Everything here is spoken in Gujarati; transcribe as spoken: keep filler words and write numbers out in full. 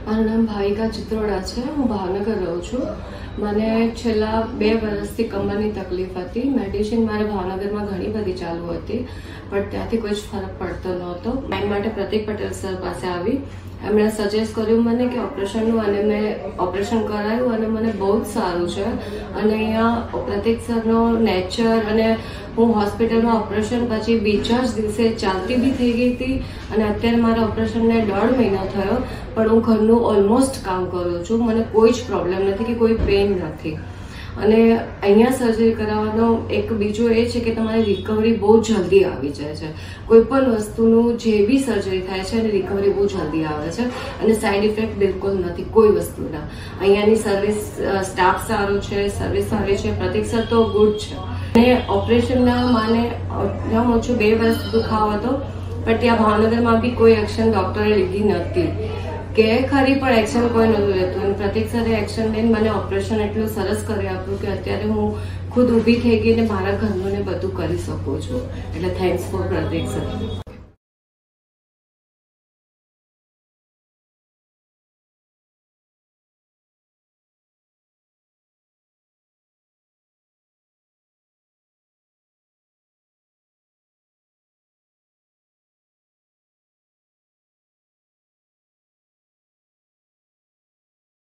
મારું નામ ભાવિકા ચિત્રોડા છે. હું ભાવનગર રહું છું. મને છેલ્લા બે વર્ષથી કમરની તકલીફ હતી. મેડિસિન મારે ભાવનગરમાં ઘણી બધી ચાલુ હતી, પણ ત્યાંથી કોઈ જ ફરક પડતો નહોતો. મારી માટે પ્રતિક પટેલ સર પાસે આવી. એમણે સજેસ્ટ કર્યું મને કે ઓપરેશનનું, અને મેં ઓપરેશન કરાયું અને મને બહુ જ સારું છે. અને અહીંયા પ્રતિક સરનો નેચર, અને હું હોસ્પિટલમાં ઓપરેશન પછી બીજા જ દિવસે ચાલતી બી થઈ ગઈ હતી. અને અત્યારે મારા ઓપરેશનને દોઢ મહિનો થયો, પણ હું ઘરનું ઓલમોસ્ટ કામ કરું છું. મને કોઈ જ પ્રોબ્લેમ નથી કે કોઈ પેઇન નથી. અને અહીંયા સર્જરી કરાવવાનો એક બીજો એ છે કે તમારી રિકવરી બહુ જલ્દી આવી જાય છે. કોઈ પણ વસ્તુનું જે બી સર્જરી થાય છે એની રિકવરી બહુ જલ્દી આવે છે, અને સાઈડ ઇફેક્ટ બિલકુલ નથી કોઈ વસ્તુના. અહીંયાની સર્વિસ, સ્ટાફ સારો છે, સર્વિસ સારી છે, પ્રતિક સર તો ગુડ છે. અને ઓપરેશનના માને ઓછામાં ઓછું બે વર્ષ દુખાવો હતો, પણ ત્યાં ભાવનગરમાં બી કોઈ એક્શન ડૉક્ટરે લીધી નથી કે ખરી, પણ એક્શન કોઈ નહોતું લેતું. અને પ્રતિક સરે એક્શન લઈને મને ઓપરેશન એટલું સરસ કરી આપ્યું કે અત્યારે હું ખુદ ઊભી થઈ ગઈ અને મારા ઘરનું ને બધું કરી શકું છું. એટલે થેન્ક્સ ફોર પ્રતિક સર.